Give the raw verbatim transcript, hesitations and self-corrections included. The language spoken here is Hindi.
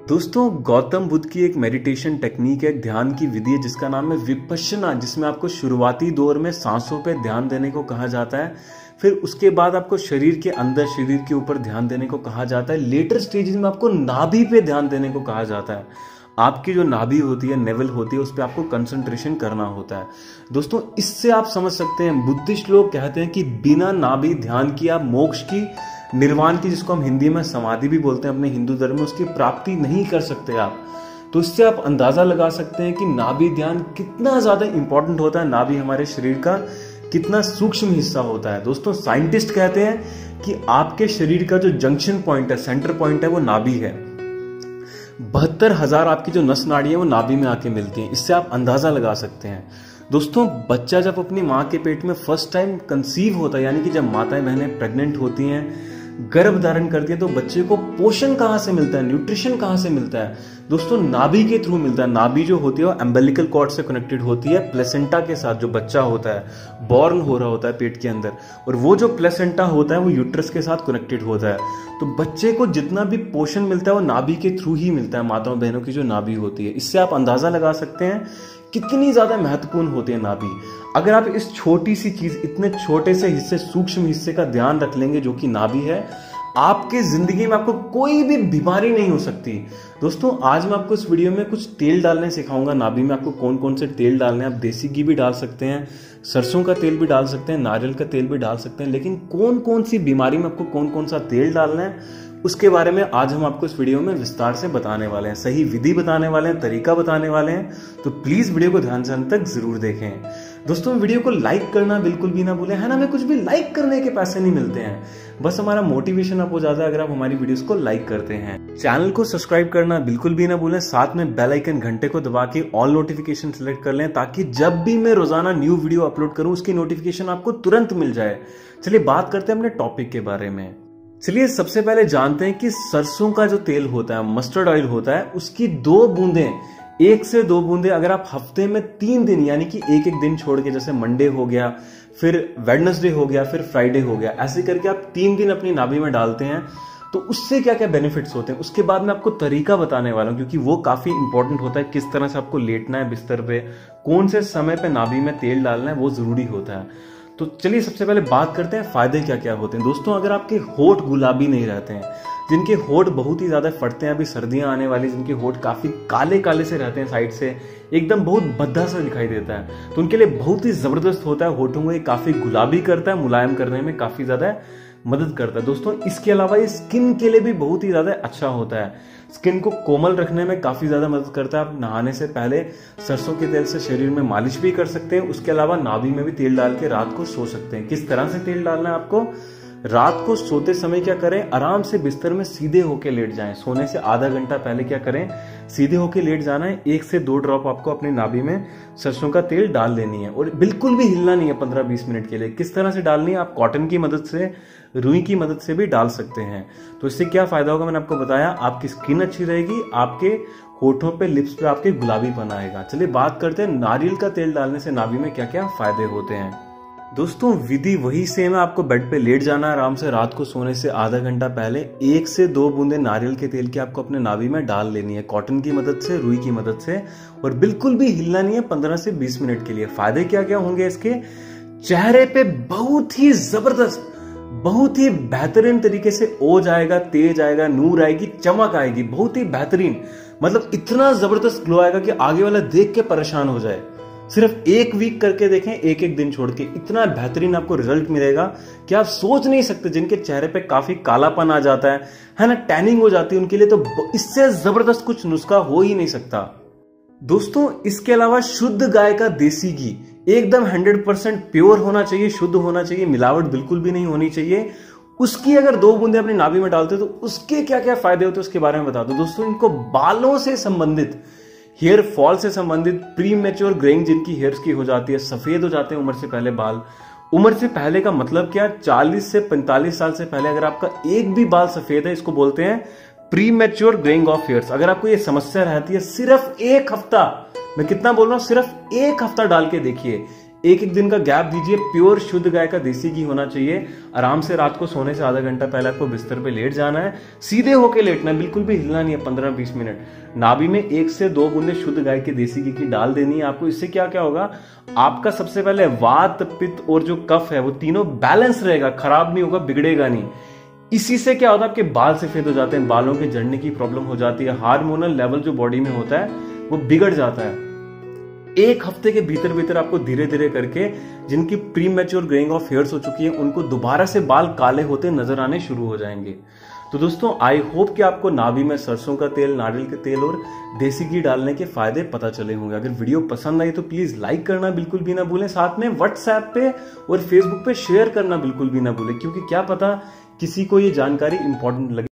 दोस्तों, गौतम बुद्ध की एक मेडिटेशन टेक्निक है, एक ध्यान की विधि है जिसका नाम है विपश्यना, जिसमें आपको शुरुआती दौर में सांसों पे ध्यान देने को कहा जाता है। फिर उसके बाद आपको शरीर के अंदर, शरीर के ऊपर ध्यान देने को कहा जाता है। लेटर स्टेजेस में आपको नाभि पे ध्यान देने को कहा जाता है। आपकी जो नाभि होती है, नेवल होती है, उस पर आपको कंसंट्रेशन करना होता है। दोस्तों, इससे आप समझ सकते हैं, बुद्धिस्ट लोग कहते हैं कि बिना नाभि ध्यान की आप मोक्ष की, निर्वाण की, जिसको हम हिंदी में समाधि भी बोलते हैं अपने हिंदू धर्म में, उसकी प्राप्ति नहीं कर सकते आप। तो इससे आप अंदाजा लगा सकते हैं कि नाभि ध्यान कितना ज्यादा इंपॉर्टेंट होता है। नाभि हमारे शरीर का कितना सूक्ष्म हिस्सा होता है। दोस्तों, साइंटिस्ट कहते हैं कि आपके शरीर का जो जंक्शन पॉइंट है, सेंटर पॉइंट है, वो नाभि है। बहत्तर हजार आपकी जो नस नाड़ी है वो नाभि में आके मिलती है। इससे आप अंदाजा लगा सकते हैं। दोस्तों, बच्चा जब अपनी माँ के पेट में फर्स्ट टाइम कंसीव होता है, यानी कि जब माताएं बहनें प्रेग्नेंट होती हैं, गर्भ धारण करती है, तो बच्चे को पोषण कहां से मिलता है, न्यूट्रिशन कहां से मिलता है? दोस्तों, नाभि के थ्रू मिलता है। नाभि जो होती है वो एम्बेलिकल कॉर्ड से कनेक्टेड होती है प्लेसेंटा के साथ। जो बच्चा होता है, बॉर्न हो रहा होता है पेट के अंदर, और वो जो प्लेसेंटा होता है वो यूट्रस के साथ कनेक्टेड होता है। तो बच्चे को जितना भी पोषण मिलता है वो नाभि के थ्रू ही मिलता है, माताओं बहनों की जो नाभि होती है। इससे आप अंदाजा लगा सकते हैं कितनी ज्यादा महत्वपूर्ण होती है नाभि। अगर आप इस छोटी सी चीज, इतने छोटे से हिस्से, सूक्ष्म हिस्से का ध्यान रख लेंगे जो कि नाभि है, आपके जिंदगी में आपको कोई भी बीमारी नहीं हो सकती। दोस्तों, आज मैं आपको इस वीडियो में कुछ तेल डालने सिखाऊंगा। नाभि में आपको कौन कौन से तेल डालने हैं। आप देसी घी भी डाल सकते हैं, सरसों का तेल भी डाल सकते हैं, नारियल का तेल भी डाल सकते हैं, लेकिन कौन कौन सी बीमारी में आपको कौन कौन सा तेल डालना है उसके बारे में आज हम आपको इस वीडियो में विस्तार से बताने वाले हैं। सही विधि बताने वाले हैं, तरीका बताने वाले हैं। तो प्लीज वीडियो को ध्यान से अंत तक जरूर देखें। दोस्तों, वीडियो को लाइक करना बिल्कुल भी ना भूलें, है ना। हमें कुछ भी लाइक करने के पैसे नहीं मिलते हैं, बस हमारा मोटिवेशन अप हो जाता है अगर आप हमारी वीडियोस को लाइक करते हैं। चैनल को सब्सक्राइब करना बिल्कुल भी ना भूलें, साथ में बेल आइकन घंटे को दबा के ऑल नोटिफिकेशन सिलेक्ट कर लें, ताकि जब भी मैं रोजाना न्यू वीडियो अपलोड करूं उसकी नोटिफिकेशन आपको तुरंत मिल जाए। चलिए बात करते हैं अपने टॉपिक के बारे में। चलिए सबसे पहले जानते हैं कि सरसों का जो तेल होता है, मस्टर्ड ऑयल होता है, उसकी दो बूंदें, एक से दो बूंदे अगर आप हफ्ते में तीन दिन, यानी कि एक एक दिन छोड़ के, जैसे मंडे हो गया, फिर वेडनेसडे हो गया, फिर फ्राइडे हो गया, ऐसे करके आप तीन दिन अपनी नाभि में डालते हैं, तो उससे क्या क्या बेनिफिट्स होते हैं उसके बाद मैं आपको तरीका बताने वाला हूं, क्योंकि वो काफी इंपॉर्टेंट होता है। किस तरह से आपको लेटना है बिस्तर पे, कौन से समय पे नाभि में तेल डालना है, वो जरूरी होता है। तो चलिए सबसे पहले बात करते हैं फायदे क्या क्या होते हैं। दोस्तों, अगर आपके होठ गुलाबी नहीं रहते हैं, जिनके होठ बहुत ही ज्यादा फटते हैं, अभी सर्दियां आने वाली, जिनके होठ काफी काले काले से रहते हैं, साइड से एकदम बहुत भद्दा सा दिखाई देता है, तो उनके लिए बहुत ही जबरदस्त होता है। होठों को ये काफी गुलाबी करता है, मुलायम करने में काफी ज्यादा मदद करता है। दोस्तों, इसके अलावा ये स्किन के लिए भी बहुत ही ज्यादा अच्छा होता है। स्किन को कोमल रखने में काफी ज्यादा मदद करता है। आप नहाने से पहले सरसों के तेल से शरीर में मालिश भी कर सकते हैं। उसके अलावा नाभि में भी तेल डाल के रात को सो सकते हैं। किस तरह से तेल डालना है आपको? रात को सोते समय क्या करें, आराम से बिस्तर में सीधे होके लेट जाएं। सोने से आधा घंटा पहले क्या करें, सीधे होके लेट जाना है। एक से दो ड्रॉप आपको अपनी नाभि में सरसों का तेल डाल देनी है, और बिल्कुल भी हिलना नहीं है पंद्रह बीस मिनट के लिए। किस तरह से डालनी है? आप कॉटन की मदद से, रुई की मदद से भी डाल सकते हैं। तो इससे क्या फायदा होगा मैंने आपको बताया। आपकी स्किन अच्छी रहेगी, आपके होठों पे, लिप्स पे आपके गुलाबीपन आएगा। चलिए बात करते हैं नारियल का तेल डालने से नाभि में क्या क्या फायदे होते हैं। दोस्तों, विधि वही सेम है। आपको बेड पे लेट जाना है आराम से, रात को सोने से आधा घंटा पहले एक से दो बूंदे नारियल के तेल की आपको अपने नाभि में डाल लेनी है, कॉटन की मदद से, रुई की मदद से, और बिल्कुल भी हिलना नहीं है पंद्रह से बीस मिनट के लिए। फायदे क्या क्या होंगे इसके? चेहरे पे बहुत ही जबरदस्त, बहुत ही बेहतरीन तरीके से ओज आएगा, तेज आएगा, नूर आएगी, चमक आएगी, बहुत ही बेहतरीन, मतलब इतना जबरदस्त ग्लो आएगा कि आगे वाला देख के परेशान हो जाए। सिर्फ एक वीक करके देखें, एक एक दिन छोड़ के, इतना बेहतरीन आपको रिजल्ट मिलेगा कि आप सोच नहीं सकते। जिनके चेहरे पे काफी कालापन आ जाता है है ना, टैनिंग हो जाती है, उनके लिए तो इससे जबरदस्त कुछ नुस्खा हो ही नहीं सकता। दोस्तों, इसके अलावा शुद्ध गाय का देसी घी एकदम हंड्रेड परसेंट प्योर होना चाहिए, शुद्ध होना चाहिए, मिलावट बिल्कुल भी नहीं होनी चाहिए। उसकी अगर दो बूंदे अपनी नाभि में डालते हो तो उसके क्या क्या फायदे होते हैं उसके बारे में बता दो। दोस्तों, इनको बालों से संबंधित, हेयर फॉल से संबंधित, प्री मैच्योर ग्रेइंग जिनकी हेयर्स की हो जाती है, सफेद हो जाते हैं उम्र से पहले बाल। उम्र से पहले का मतलब क्या? चालीस से पैंतालीस साल से पहले अगर आपका एक भी बाल सफेद है, इसको बोलते हैं premature greying of hairs. अगर आपको ये समस्या रहती है, सिर्फ एक हफ्ता, मैं कितना बोल रहा हूं, सिर्फ एक हफ्ता डाल के देखिए। एक एक दिन का गैप दीजिए। प्योर शुद्ध गाय का देसी घी होना चाहिए। आराम से रात को सोने से आधा घंटा पहले आपको बिस्तर पे लेट जाना है, सीधे होके लेटना है, बिल्कुल भी हिलना नहीं है। पंद्रह बीस मिनट नाभि में एक से दो बूंदे शुद्ध गाय के देसी घी की डाल देनी है आपको। इससे क्या क्या होगा, आपका सबसे पहले वात, पित्त और जो कफ है वो तीनों बैलेंस रहेगा, खराब नहीं होगा, बिगड़ेगा नहीं। इसी से क्या होता है, आपके बाल सफेद हो जाते हैं, बालों के झड़ने की प्रॉब्लम हो जाती है, हार्मोनल लेवल जो बॉडी में होता है वो बिगड़ जाता है। एक हफ्ते के भीतर भीतर आपको धीरे धीरे करके जिनकी premature greying of hairs हो चुकी है उनको दोबारा से बाल काले होते नजर आने शुरू हो जाएंगे। तो दोस्तों आई होप कि आपको नाभि में सरसों का तेल, नारियल का तेल और देसी घी डालने के फायदे पता चले होंगे। अगर वीडियो पसंद आई तो प्लीज लाइक करना बिल्कुल भी ना भूलें, साथ में व्हाट्सएप पे और फेसबुक पे शेयर करना बिल्कुल भी ना भूलें, क्योंकि क्या पता किसी को ये जानकारी इंपॉर्टेंट लगे।